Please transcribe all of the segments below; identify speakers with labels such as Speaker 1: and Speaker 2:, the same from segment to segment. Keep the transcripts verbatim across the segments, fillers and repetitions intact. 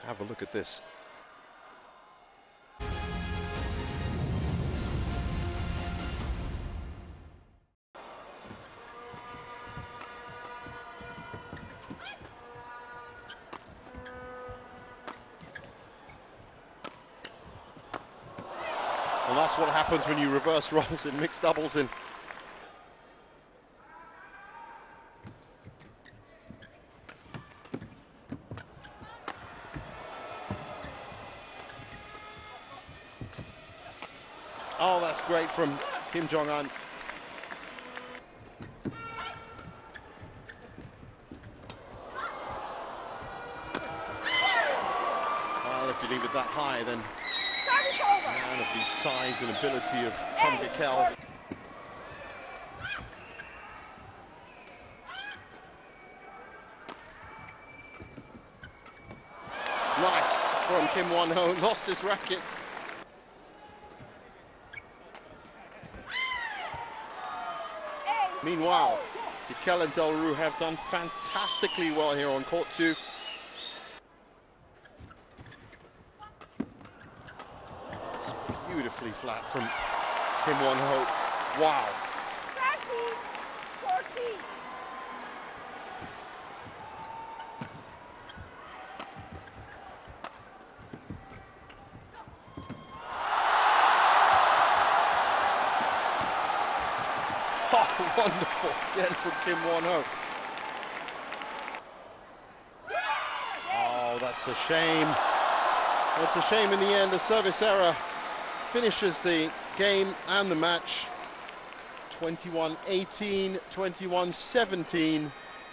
Speaker 1: Have a look at this. Well, that's what happens when you reverse roles in mixed doubles in. Oh, that's great from Kim Jong-un. Well, if you leave it that high, then man of the size and ability of Tom Gakel. Nice from Kim Won-ho, lost his racket. Meanwhile, Gakel and Delru have done fantastically well here on court two. It's beautifully flat from Kim Won-ho. Wow. Oh, wonderful again from Kim Won-ho. Oh, that's a shame. That's a shame in the end. The service error finishes the game and the match. twenty-one eighteen, twenty-one seventeen.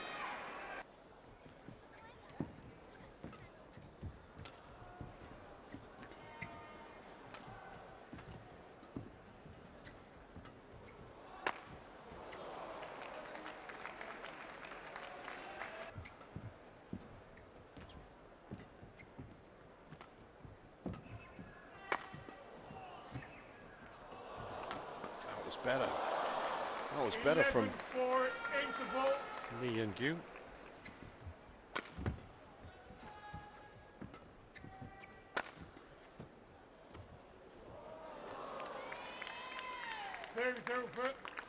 Speaker 1: That was better. That was better from Lee Young-gyu.
Speaker 2: Service over.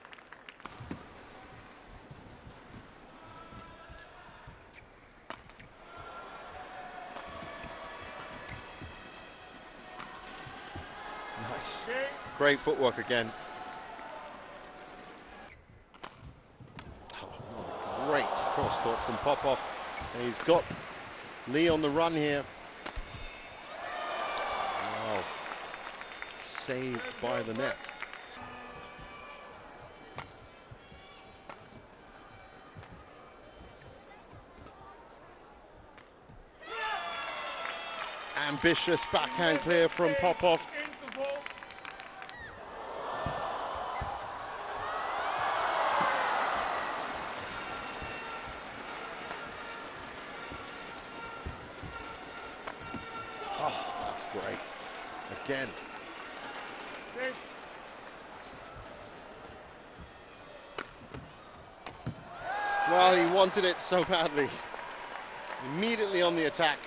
Speaker 1: Nice. Great footwork again. Oh, great cross court from Popov. And he's got Lee on the run here. Wow. Saved by the net. Ambitious backhand clear from Popov. Oh, that's great. Again. Well, he wanted it so badly. Immediately on the attack.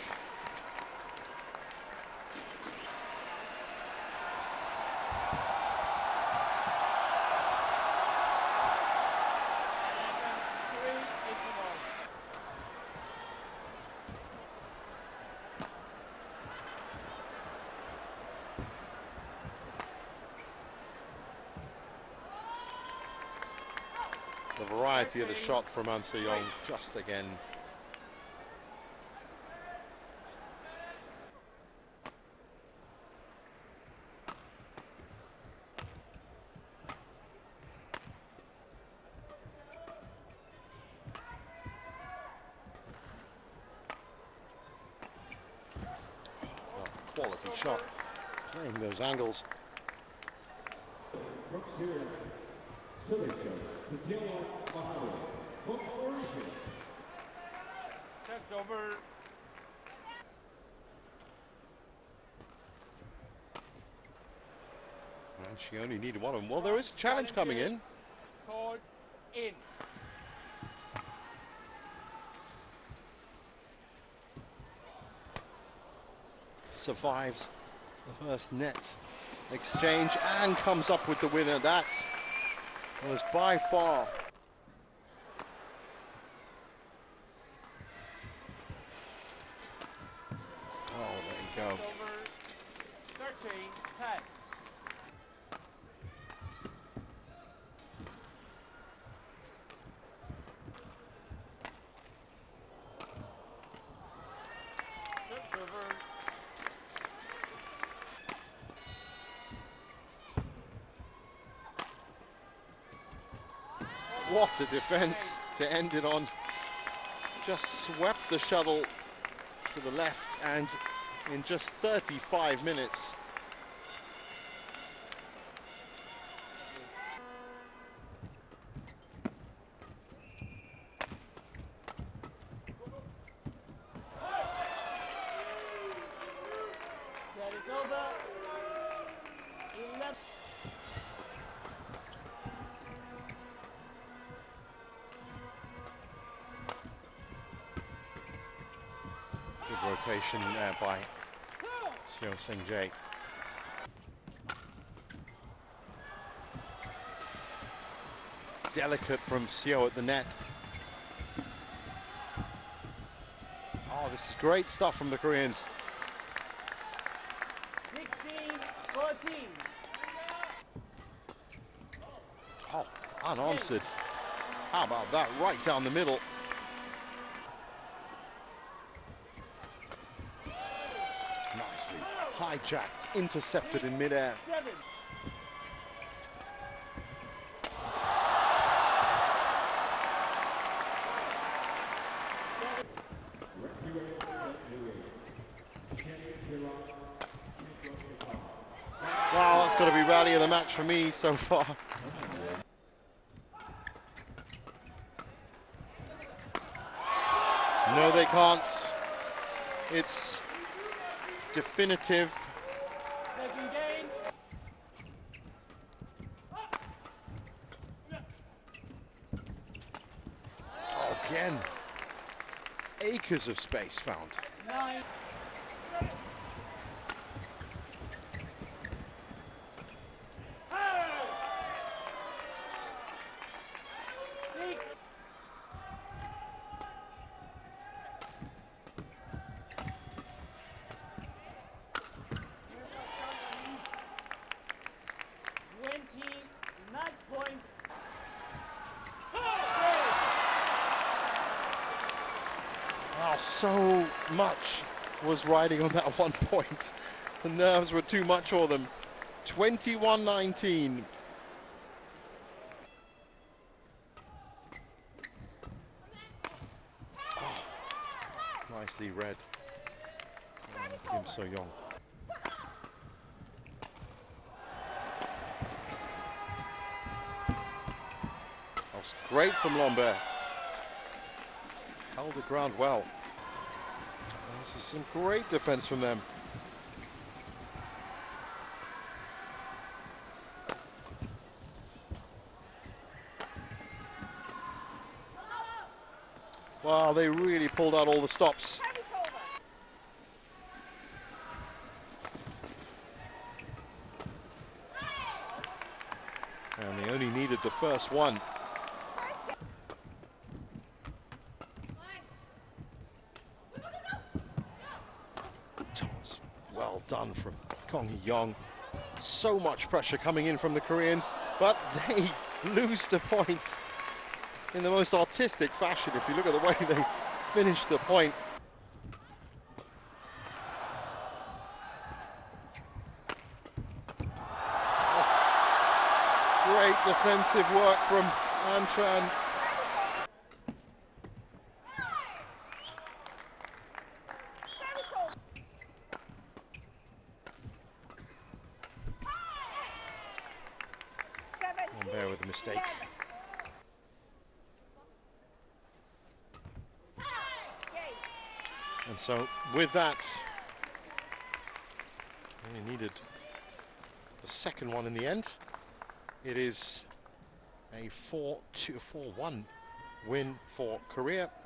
Speaker 1: The variety of the shot from An Se-young just again. Oh, quality shot, playing those angles.
Speaker 2: Sets over.
Speaker 1: And she only needed one of them. Well, there is a challenge coming in.
Speaker 2: Called in.
Speaker 1: survives the first net exchange and comes up with the winner. That was by far oh, there you go.
Speaker 2: thirteen ten. Six over.
Speaker 1: What a defense to end it on. Just swept the shuttle to the left, and in just thirty-five minutes.
Speaker 2: Set is over. eleven.
Speaker 1: Good rotation there by Seo Seng-jae. Delicate from Seo at the net. Oh, this is great stuff from the Koreans.
Speaker 2: sixteen fourteen.
Speaker 1: Oh, unanswered. How about that? Right down the middle. Nicely hijacked, intercepted in midair.
Speaker 2: Seven.
Speaker 1: Wow, that's got to be rally of the match for me so far. No, they can't. It's definitive.
Speaker 2: Second game.
Speaker 1: Oh, again. Acres of space found.
Speaker 2: Nine. Six. Twenty. Match point.
Speaker 1: Oh, so much was riding on that one point. The nerves were too much for them. twenty-one nineteen. Oh, nicely read. Oh, Kim So-young. That was great from Lambert. Held the ground well. This is some great defense from them. Wow, they really pulled out all the stops. And they only needed the first one. Well done from Kong Hee-young. So much pressure coming in from the Koreans, but they lose the point in the most artistic fashion. If you look at the way they finish the point. Oh, great defensive work from Antran. Lambert with a mistake. And so with that, only needed the second one in the end. It is a four two, four one win for Korea.